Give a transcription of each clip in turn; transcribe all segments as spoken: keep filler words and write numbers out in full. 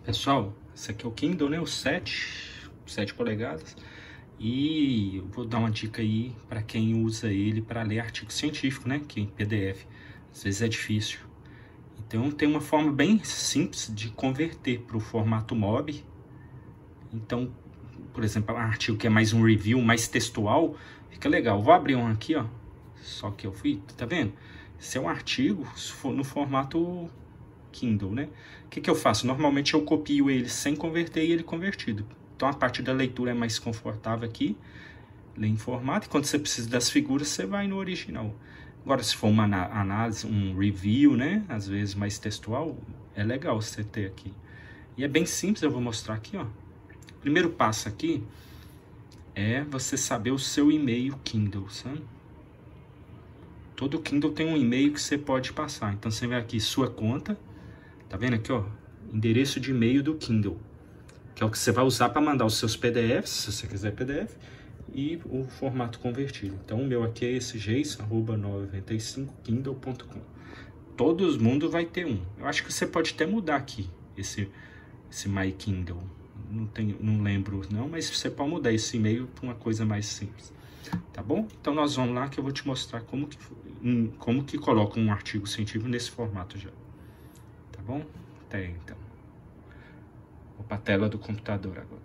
Pessoal, esse aqui é o Kindle, né? O sete, sete polegadas. E eu vou dar uma dica aí para quem usa ele para ler artigo científico, né? Que em P D F às vezes é difícil. Então tem uma forma bem simples de converter para o formato M O B. Então, por exemplo, um artigo que é mais um review, mais textual, fica legal. Vou abrir um aqui, ó. Só que eu fui, tá vendo? Esse é um artigo no formato Kindle, né? O que que eu faço? Normalmente eu copio ele sem converter e ele convertido. Então a parte da leitura é mais confortável aqui, ler em formato, e quando você precisa das figuras, você vai no original. Agora, se for uma análise, um review, né? Às vezes mais textual, é legal você ter aqui. E é bem simples, eu vou mostrar aqui, ó. O primeiro passo aqui é você saber o seu e-mail Kindle, sabe? Todo Kindle tem um e-mail que você pode passar. Então você vai aqui, sua conta, tá vendo aqui, ó? Endereço de e-mail do Kindle, que é o que você vai usar para mandar os seus P D Fs, se você quiser P D F, e o formato convertido. Então o meu aqui é esse jason arroba noventa e cinco kindle ponto com. Todo mundo vai ter um. Eu acho que você pode até mudar aqui esse esse My Kindle. Não tenho, não lembro não, mas você pode mudar esse e-mail para uma coisa mais simples. Tá bom? Então nós vamos lá que eu vou te mostrar como que um, como que coloca um artigo científico nesse formato já. Tá bom? Até então. Vou para a tela do computador agora.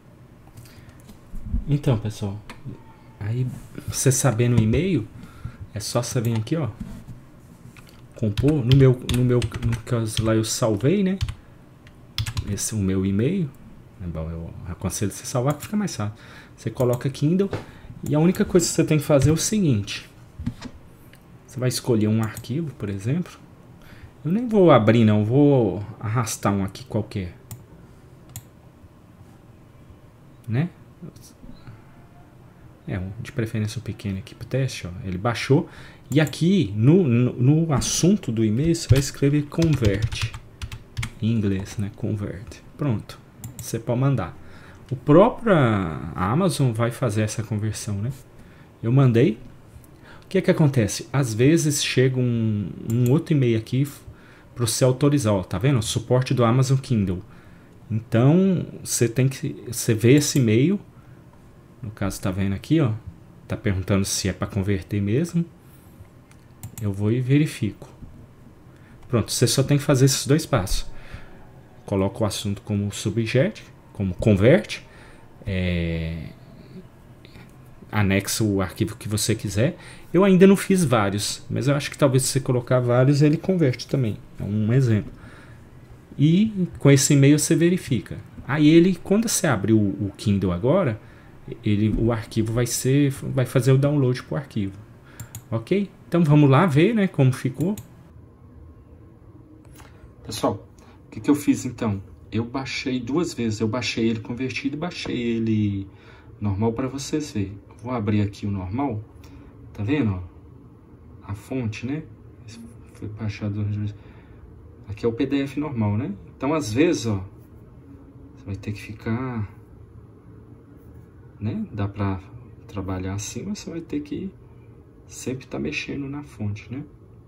Então, pessoal, aí você sabendo o e-mail, é só você vir aqui, ó, compor, no meu, no meu, no caso lá eu salvei, né, esse é o meu e-mail, bom, eu aconselho você salvar que fica mais fácil. Você coloca Kindle e a única coisa que você tem que fazer é o seguinte, você vai escolher um arquivo, por exemplo, eu nem vou abrir não, vou arrastar um aqui qualquer, né? É, de preferência um pequeno aqui para o teste, ó. Ele baixou. E aqui no, no, no assunto do e-mail você vai escrever convert. Em inglês, né? Convert. Pronto. Você pode mandar. O próprio Amazon vai fazer essa conversão, né? Eu mandei. O que é que acontece? Às vezes chega um, um outro e-mail aqui para você autorizar, ó. Tá vendo? O suporte do Amazon Kindle. Então, você tem que você vê esse e-mail, no caso tá vendo aqui, ó, tá perguntando se é para converter mesmo. Eu vou e verifico. Pronto, você só tem que fazer esses dois passos. Coloca o assunto como subject, como convert, é, anexa o arquivo que você quiser. Eu ainda não fiz vários, mas eu acho que talvez se você colocar vários, ele converte também. É um exemplo. E com esse e-mail você verifica. Aí ele, quando você abrir o, o Kindle agora, ele, o arquivo vai ser, vai fazer o download para o arquivo. Ok? Então vamos lá ver, né, como ficou. Pessoal, o que, que eu fiz então? Eu baixei duas vezes. Eu baixei ele convertido e baixei ele normal para vocês verem. Vou abrir aqui o normal. Tá vendo? Ó? A fonte, né? Foi baixado. Aqui é o P D F normal, né? Então, às vezes, ó, você vai ter que ficar, né? Dá pra trabalhar assim, mas você vai ter que sempre estar tá mexendo na fonte, né?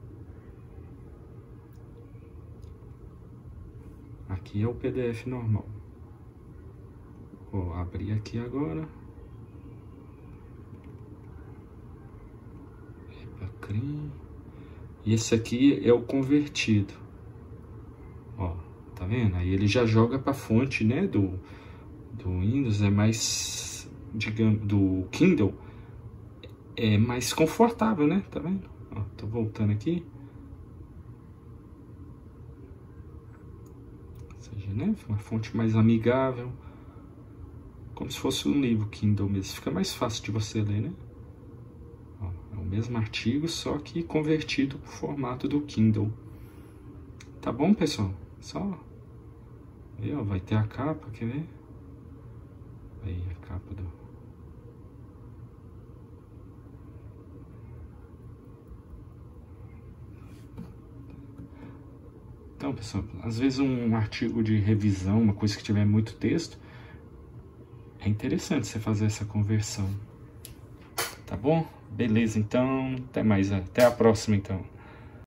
Aqui é o P D F normal. Vou abrir aqui agora. E esse aqui é o convertido. Ó, tá vendo? Aí ele já joga para a fonte, né, do, do Windows, é mais, digamos, do Kindle, é mais confortável, né? Tá vendo? Ó, tô voltando aqui. Ou seja, né, uma fonte mais amigável, como se fosse um livro Kindle mesmo. Fica mais fácil de você ler, né? Ó, é o mesmo artigo, só que convertido para o formato do Kindle. Tá bom, pessoal? Só aí, ó, vai ter a capa, quer ver? Aí, a capa do... Então, pessoal, às vezes um artigo de revisão, uma coisa que tiver muito texto, é interessante você fazer essa conversão. Tá bom? Beleza, então, até mais, até a próxima, então.